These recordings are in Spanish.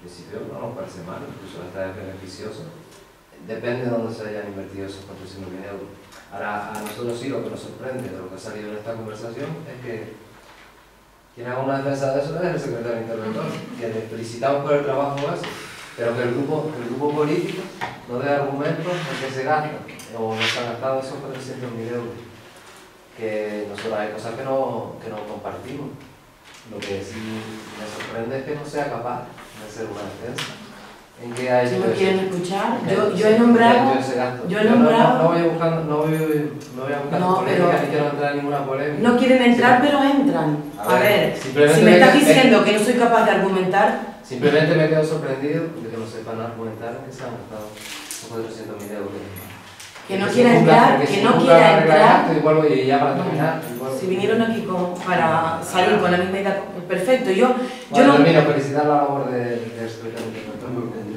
principio no nos parece mal, incluso hasta es beneficioso. Depende de dónde se hayan invertido esos 400.000 euros. Ahora, a nosotros sí lo que nos sorprende de lo que ha salido en esta conversación es que quien haga una defensa de eso es el secretario interventor, que le felicitamos por el trabajo ese, pero que el grupo político no dé argumentos en que se gasta o no se han gastado esos 400.000 euros. Que nosotros hay cosas que no compartimos. Lo que sí me sorprende es que no sea capaz de hacer una defensa. ¿En qué hay? Si no quieren escuchar, yo he nombrado. No voy a buscar polémica ni quiero entrar en ninguna polémica. No quieren entrar, pero entran. A ver, si me estás diciendo que no soy capaz de argumentar. Simplemente me quedo sorprendido de que no sepan argumentar que se han gastado 400.000 euros. Que no quiera entrar, que no quiera entrar. Y ya para terminar. Si vinieron aquí para salir con la misma idea, perfecto. Yo no termino. Felicitar la labor del secretario interventor.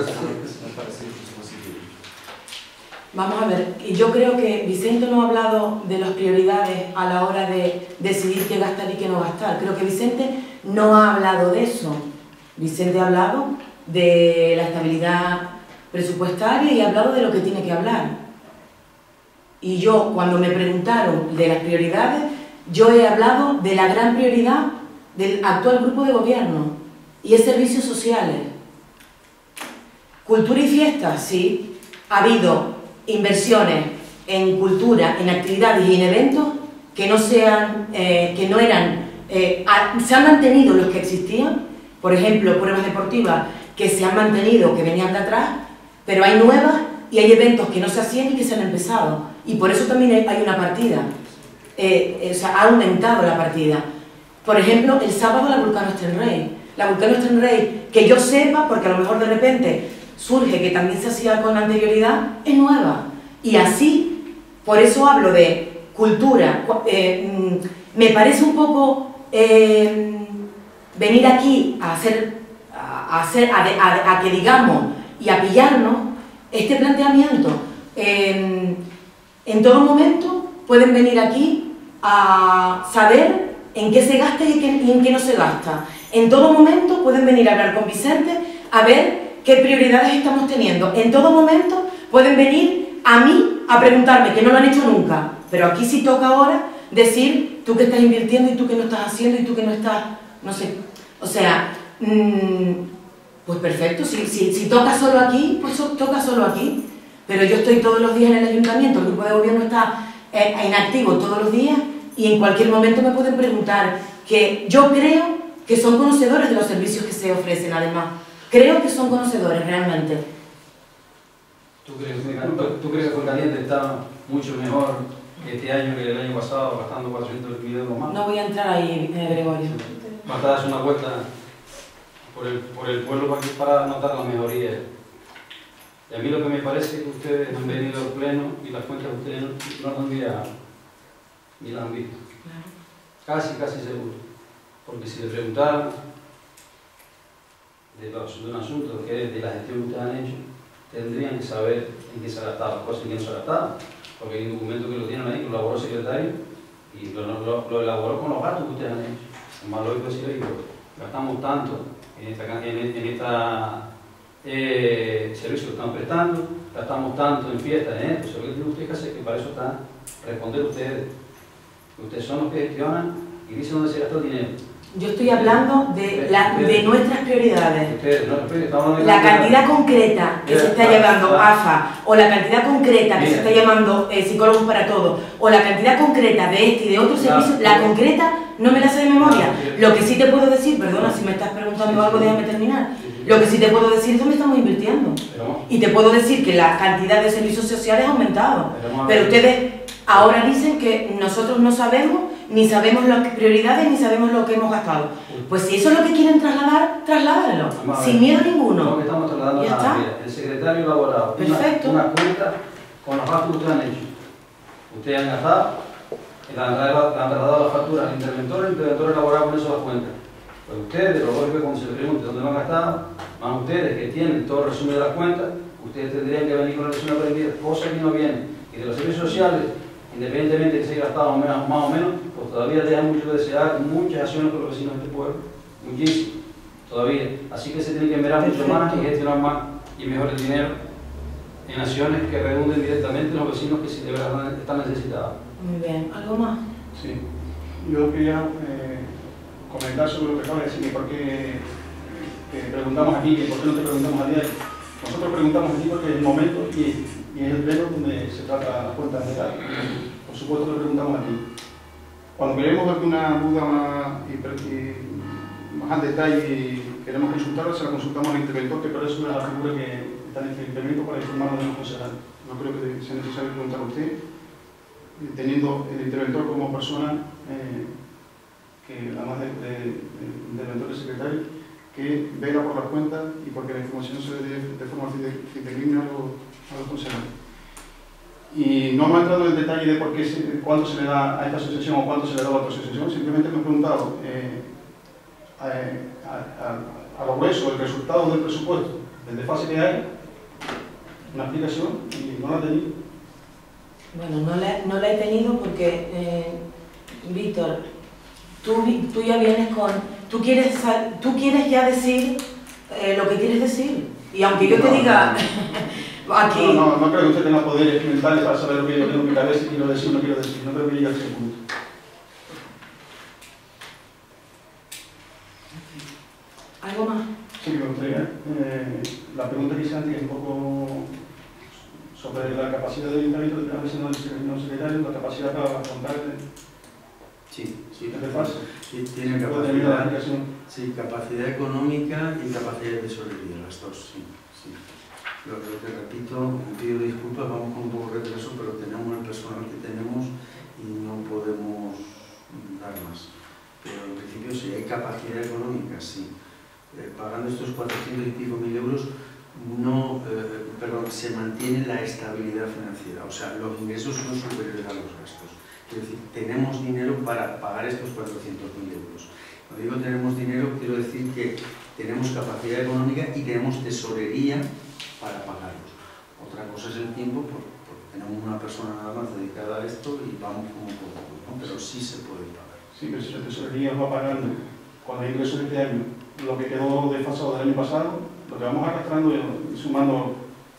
Vamos a ver, yo creo que Vicente no ha hablado de las prioridades a la hora de decidir qué gastar y qué no gastar. Creo que Vicente no ha hablado de eso. Vicente ha hablado de la estabilidad presupuestaria y ha hablado de lo que tiene que hablar. Y yo, cuando me preguntaron de las prioridades, yo he hablado de la gran prioridad del actual grupo de gobierno, y es servicios sociales. Cultura y fiestas, sí. Ha habido inversiones en cultura, en actividades y en eventos que no sean, se han mantenido los que existían. Por ejemplo, pruebas deportivas que se han mantenido, que venían de atrás, pero hay nuevas y hay eventos que no se hacían y que se han empezado. Y por eso también hay una partida. O sea, ha aumentado la partida. Por ejemplo, el sábado la Vulcano Estenrey. La Vulcano Estenrey, que yo sepa, porque a lo mejor de repente surge que también se hacía con anterioridad, es nueva. Y así, por eso hablo de cultura. Me parece un poco venir aquí a que digamos y a pillarnos este planteamiento. En todo momento pueden venir aquí a saber en qué se gasta y en qué no se gasta. En todo momento pueden venir a hablar con Vicente a ver qué prioridades estamos teniendo. En todo momento pueden venir a mí a preguntarme, que no lo han hecho nunca, pero aquí sí toca ahora decir tú que estás invirtiendo y tú que no estás haciendo y tú que no estás, no sé, o sea, pues perfecto, si toca solo aquí, pues toca solo aquí, pero yo estoy todos los días en el ayuntamiento, el grupo de gobierno está inactivo todos los días y en cualquier momento me pueden preguntar, que yo creo que son conocedores de los servicios que se ofrecen además. Creo que son conocedores, realmente. ¿Tú crees que Forcaliente está mucho mejor este año que el año pasado, gastando 400.000 euros más? No voy a entrar ahí, Gregorio. Basta darse una vuelta por el pueblo para notar la mejoría. Y a mí lo que me parece es que ustedes han venido al pleno y las cuentas de ustedes no las han mirado, ni las han visto. Casi seguro. Porque si le preguntaran de un asunto que es de la gestión que ustedes han hecho, tendrían que saber en qué se ha gastado las cosas y en qué no se ha gastado. Porque hay un documento que lo tienen ahí, que lo elaboró el secretario y lo elaboró con los gastos que ustedes han hecho. Es más lógico decir, oye, gastamos tanto en esta servicio que están prestando, gastamos tanto en fiestas, en esto. Lo que tienen ustedes que hacer, que para eso están responder ustedes. Ustedes son los que gestionan y dicen dónde se gasta el dinero. Yo estoy hablando de nuestras prioridades. Ustedes, la cantidad concreta que se está llevando AFA, o la cantidad concreta que se está llamando Psicólogos para Todos, o la cantidad concreta de este y de otros servicios, la concreta no me la sé de memoria. Lo que sí te puedo decir, perdona si me estás preguntando algo, déjame terminar. Lo que sí te puedo decir es dónde estamos invirtiendo. Y te puedo decir que la cantidad de servicios sociales ha aumentado. Pero ustedes ahora dicen que nosotros no sabemos, ni sabemos las prioridades, ni sabemos lo que hemos gastado. Pues si eso es lo que quieren trasladar, trasládenlo, sin miedo ninguno. Lo que estamos trasladando es la el secretario ha elaborado una cuenta con los gastos que ustedes han hecho. Ustedes han gastado, le han trasladado las facturas al interventor, el interventor ha elaborado con eso las cuentas. Pues ustedes, lo lógico es cuando se les pregunte dónde lo han gastado, más ustedes que tienen todo el resumen de las cuentas, ustedes tendrían que venir con el resumen aprendido, cosa que no viene. Y de los servicios sociales, independientemente de que se haya gastado más o menos, pues todavía deja mucho que desear, muchas acciones por los vecinos de este pueblo, muchísimo. todavía. Así que se tiene que mirar mucho más y gestionar más y mejor el dinero en acciones que redunden directamente en los vecinos que sí de verdad están necesitados. Muy bien, ¿algo más? Sí, yo quería comentar sobre lo que acaba de decir, porque preguntamos aquí, ¿por qué no te preguntamos a diario? Nosotros preguntamos aquí porque es el momento y es el pleno donde se trata las cuentas generales. Por supuesto que preguntamos aquí. Cuando queremos alguna duda más al detalle y queremos consultarla, se la consultamos al interventor, que para eso es la figura que está en este incremento para informarnos de los concejales. No creo que sea necesario preguntar a usted, teniendo el interventor como persona, que además de interventor y secretario, que vela por las cuentas y porque la información se dé de forma fidedigna a los concejales. Y no hemos entrado en el detalle de por qué, cuánto se le da a esta asociación o cuánto se le da a otra asociación, simplemente hemos preguntado a lo grueso el resultado del presupuesto, el desfase que hay, una explicación y no la he tenido. Bueno, no la he tenido porque, Víctor, tú ya vienes con... Tú quieres ya decir lo que quieres decir. Y aunque yo te diga... aquí... No creo que usted tenga poderes mentales para saber lo que yo tengo en mi cabeza y quiero decir o no quiero decir. No creo que llegue a ese punto. ¿Algo más? Sí, me gustaría. La pregunta que hice antes es un poco sobre la capacidad del ayuntamiento de tener el secretario, la capacidad para afrontar Sí, el desfase. tiene capacidad, sí, capacidad económica y capacidad de tesorería, las dos, sí. Lo que repito, pido disculpas, vamos con un poco de retraso, pero tenemos el personal que tenemos y no podemos dar más. Pero en principio sí, hay capacidad económica, sí. Pagando estos 400 y pico mil euros, se mantiene la estabilidad financiera, o sea, los ingresos son superiores a los gastos. Es decir, tenemos dinero para pagar estos 400.000 euros. Cuando digo tenemos dinero, quiero decir que tenemos capacidad económica y tenemos tesorería para pagarlos. Otra cosa es el tiempo, porque tenemos una persona nada más dedicada a esto y vamos como podemos, ¿no? Pero sí se puede pagar. Sí, pero si la tesorería va pagando con el ingreso de este año lo que quedó desfasado del año pasado, lo que vamos arrastrando y sumando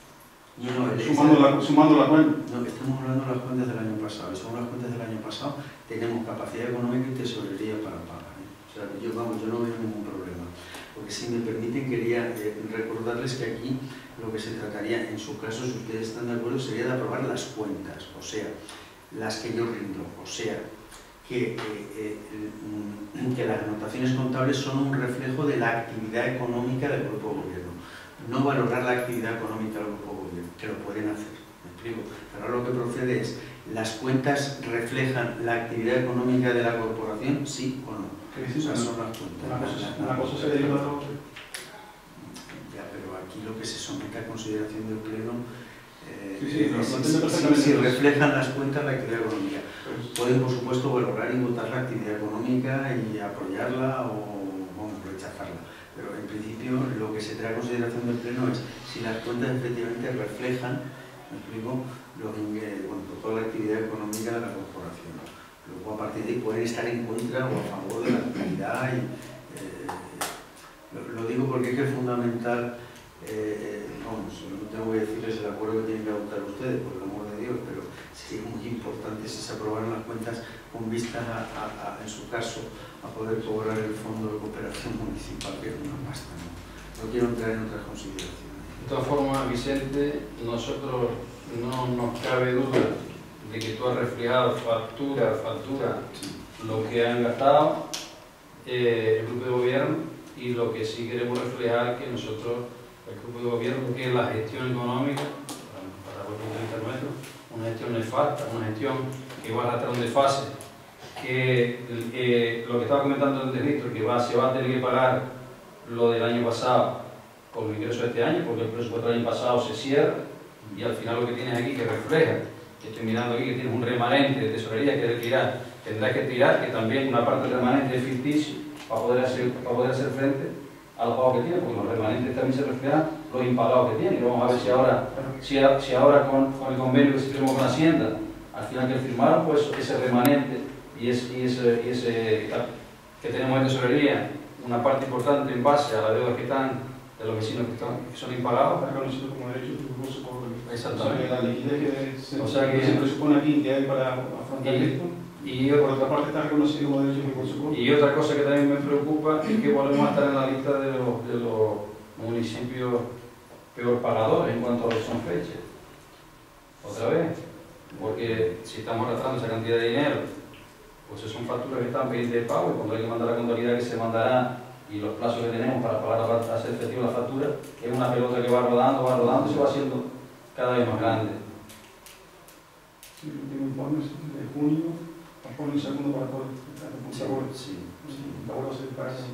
la cuenta. No, estamos hablando de las cuentas del año pasado. Y según las cuentas del año pasado, tenemos capacidad económica y tesorería para pagar. O sea, yo no veo ningún problema. Porque si me permiten, quería recordarles que aquí lo que se trataría, en su caso, si ustedes están de acuerdo, sería de aprobar las cuentas, o sea, las que yo rindo, o sea, que las anotaciones contables son un reflejo de la actividad económica del grupo de gobierno. No valorar la actividad económica del grupo de gobierno, que lo pueden hacer, me explico. Pero ahora lo que procede es, ¿las cuentas reflejan la actividad económica de la corporación? ¿Sí o no? Esas son las cuentas. Una cosa se deriva de la otra. Ya, pero aquí lo que se somete a consideración del Pleno si reflejan las cuentas la actividad económica. Pueden, por supuesto, valorar y votar la actividad económica y apoyarla o rechazarla. Pero en principio lo que se trae a consideración del Pleno es si las cuentas efectivamente reflejan, me explico, toda la actividad económica de la corporación. Luego a partir de ahí pueden estar en contra o a favor de la actividad. Lo digo porque es que es fundamental, no tengo que decirles el acuerdo que tienen que adoptar ustedes, por el amor de Dios, pero sería muy importante si se aprobaran las cuentas con vistas en su caso, a poder cobrar el fondo de cooperación municipal, que es una pasta. No quiero entrar en otras consideraciones. De todas formas, Vicente, nosotros no nos cabe duda de que tú has reflejado factura lo que han gastado el grupo de gobierno, y lo que sí queremos reflejar que nosotros, el grupo de gobierno, que es la gestión económica, para el punto de vista nuestro, una gestión nefasta, una gestión que va a arrastrar un desfase, que lo que estaba comentando antes Víctor, que se va a tener que pagar lo del año pasado con el ingreso de este año, porque el presupuesto del año pasado se cierra, y al final lo que tienes aquí que refleja, que estoy mirando aquí que tienes un remanente de tesorería que retirar, tendrás que tirar, que también una parte del remanente es ficticio para poder hacer frente a los pagos que tiene, porque los remanentes también se reflejan los impagados que tiene. Y vamos a ver si ahora con el convenio que se firmó con Hacienda, al final que firmaron, pues ese remanente y ese que tenemos de tesorería una parte importante en base a las deudas que están de los vecinos que son impagados. Está reconocido como derecho de recurso corriente. Exactamente. O sea, que la liquidez O sea que- se presupone aquí que hay para afrontar esto, Y por otra parte está reconocido como derecho de recurso corriente. Y otra cosa que también me preocupa es que volvemos a estar en la lista de los municipios peor pagadores en cuanto a lo que son fechas. Otra vez, porque si estamos arrastrando esa cantidad de dinero, pues son facturas que están pendientes de pago y cuando hay que mandar la contabilidad que se mandará y los plazos que tenemos para pagar, para hacer efectiva la factura, es una pelota que va rodando y se va haciendo cada vez más grande. Sí, el último informe es de junio, pone un segundo para todo. La vuelvo a hacer para Entonces,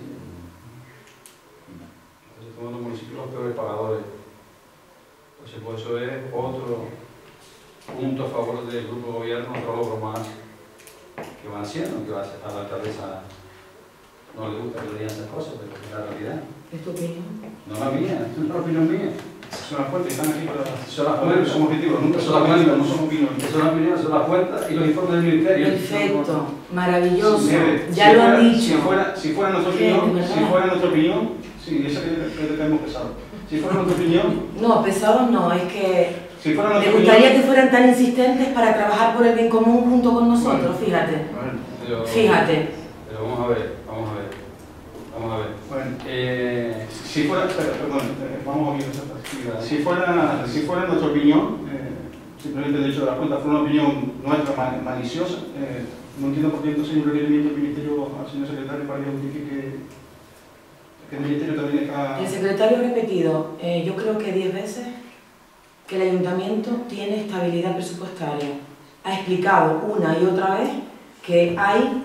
todos los municipios los peores pagadores. Entonces, pues eso es otro punto a favor del grupo de gobierno, otro logro más que van haciendo, que va a la alcaldesa no le gusta que le digan esas cosas, pero es la realidad. ¿Es tu opinión? No la mía, es una opinión mía. Son las fuentes, están aquí para... Son las fuentes. Son objetivos, nunca Son son las opiniones, fuentes. no son opiniones. Son las opiniones, son las cuentas y los informes del ministerio. Perfecto, maravilloso, Nieve, ya lo han dicho. Si fuera nuestra Sí, opinión, ¿verdad? si fuera nuestra opinión, sí, esa que tenemos pesado. Si fuera nuestra opinión, No, pesados no, es que si fuera me nuestra gustaría opinión... que fueran tan insistentes para trabajar por el bien común junto con nosotros, Bueno. fíjate. Pero- Fíjate. Pero vamos a ver. Bueno, si fuera, perdón, vamos a oír esa parte. Si fuera nuestra opinión, simplemente el hecho de la cuenta fue una opinión nuestra maliciosa, no entiendo por qué entonces hay un requerimiento del Ministerio al señor secretario para que justifique que el Ministerio también está... El secretario ha repetido, yo creo que 10 veces, que el ayuntamiento tiene estabilidad presupuestaria. Ha explicado una y otra vez que hay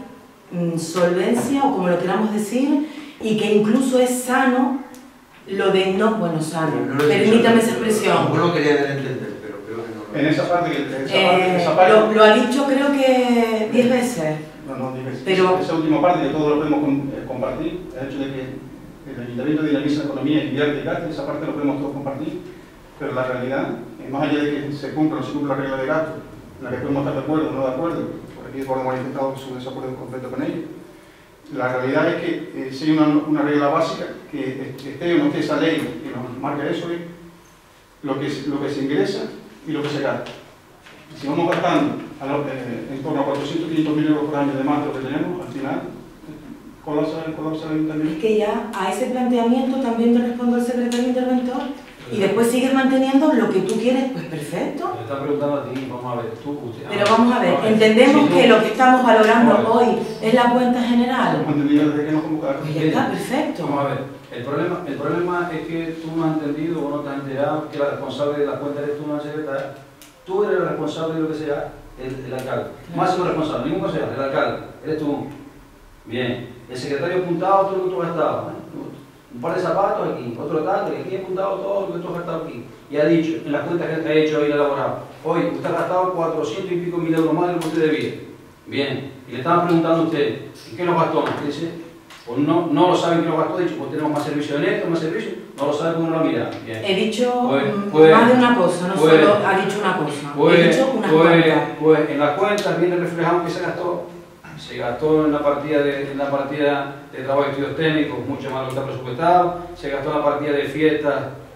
solvencia, o como lo queramos decir, y que incluso es sano lo de no, bueno, sano, permítame esa expresión. No lo quería entender, pero creo que no. En esa parte, esa parte Lo ha dicho creo que 10 veces. no, Pero- esa última parte que todos lo podemos compartir, el hecho de que el ayuntamiento dinamiza la economía, invierte y gasta, esa parte lo podemos todos compartir, pero la realidad, más allá de que se cumpla o no se cumpla la regla de gasto, en la que podemos estar de acuerdo o no de acuerdo, por aquí hemos manifestado su desacuerdo completo con ello, la realidad es que si hay una regla básica, que esté o no esté esa ley que nos marca eso, es lo que se ingresa y lo que se gasta. Si vamos gastando en torno a 400, 500 mil euros por año de más de lo que tenemos, al final colapsa el ayuntamiento. Es que ya a ese planteamiento también te respondo el secretario interventor y después sigues manteniendo lo que tú quieres, pues perfecto. Me están preguntando a ti, vamos a ver, usted... Pero vamos a ver, entendemos si que tú- lo que estamos valorando Vale. hoy es la cuenta general. Hemos entendido desde que nos convocaron. Pues ya está, perfecto. Vamos a ver, el problema es que tú no has entendido o no te has enterado que la responsable de la cuenta eres tú, no la secretaria. Tú eres el responsable de lo que sea el alcalde. Máximo responsable, ningún consejero, el alcalde, eres tú. Bien, el secretario ha apuntado todo lo que tú has gastado. Un par de zapatos aquí, otro tanto, y aquí ha apuntado todo lo que tú has gastado aquí. Y ha dicho, en las cuentas que ha hecho hoy elaborado, hoy usted ha gastado 400 y pico mil euros más de lo que usted debía. Bien, y le estaban preguntando a usted, ¿y qué nos gastó? Y dice, pues no lo saben que nos gastó, dicho, pues tenemos más servicio de neto, más servicio, no lo saben cómo no lo mira. Bien. He dicho Pues- más de una cosa, no pues- solo ha dicho una cosa. He dicho unas cuantas. Pues en las cuentas viene reflejado que se gastó en la partida de trabajo y estudios técnicos, mucho más de lo que está presupuestado, se gastó en la partida de fiestas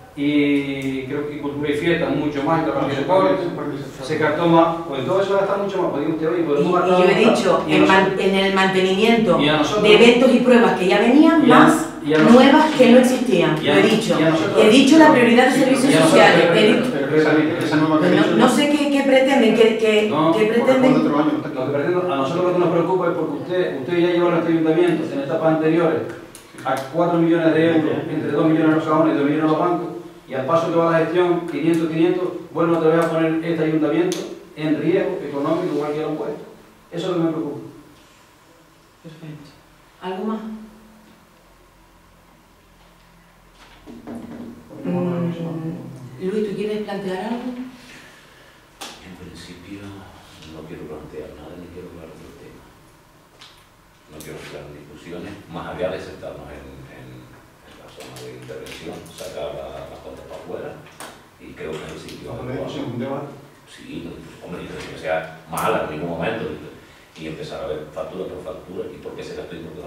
y creo que cultura y fiestas, mucho más que la partida de corte, se gastó más, pues todo eso gasta mucho más, pues digo usted, oye, Y podemos gastar yo he más, dicho, y a nosotros- en el mantenimiento y a nosotros- de eventos y pruebas que ya venían, y a- más y a nosotros- nuevas que no existían. y a- Lo he dicho. y a nosotros- He dicho la prioridad de Sí, servicios y a nosotros- sociales. He dicho- Esa nueva que ha no, dicho, no sé qué pretenden, No, qué corresponde a pretenden. otro año, no está Lo claro. que pretendo, a nosotros lo que nos preocupa es porque usted ya llevó a nuestro ayuntamiento en etapas anteriores a 4 millones de euros, entre 2 millones en los cajones y 2 millones en los bancos, y al paso que va la gestión, 500, vuelve otra vez a poner este ayuntamiento en riesgo económico igual que lo han puesto. Eso es lo que me preocupa. Perfecto. ¿Algo más? Luis, ¿tú quieres plantear algo? En principio no quiero plantear nada ni quiero hablar del tema. No quiero entrar en discusiones, más allá de sentarnos en la zona de intervención, sacar las cuentas para afuera y creo que es el sitio Una adecuado. discusión, un debate. Sí, hombre, no es que sea mala en ningún momento y empezar a ver factura por factura y por qué se gastó y por qué no.